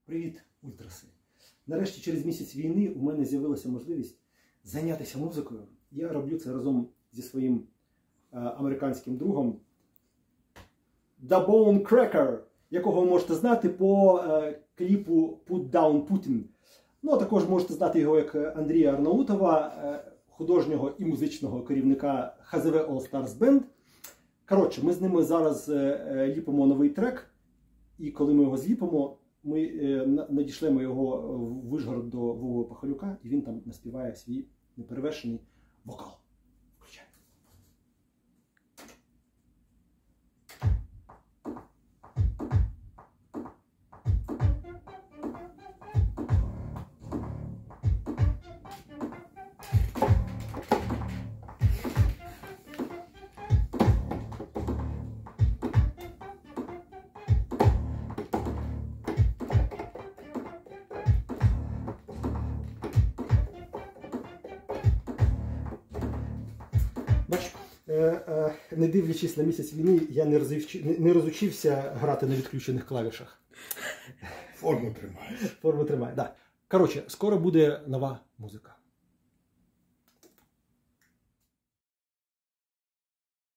Привіт, ультраси! Нарешті через місяць війни у мене з'явилася можливість зайнятися музикою. Я роблю це разом зі своїм американським другом The Bone Cracker, якого ви можете знати по кліпу Put Down Putin. Ну, а також можете знати його як Андрія Арнаутова, художнього і музичного керівника ХЗВ All Stars Band. Коротше, ми з ними зараз ліпимо новий трек, і коли ми його зліпимо, ми надішлемо його в Вишгород до Вови Пахалюка, і він там наспіває свій неперевершений вокал. Включаємо. Бач, не дивлячись на місяць війни, я не розучився грати на відключених клавішах. Форму тримаєш. Форму тримає, так. Коротше, скоро буде нова музика.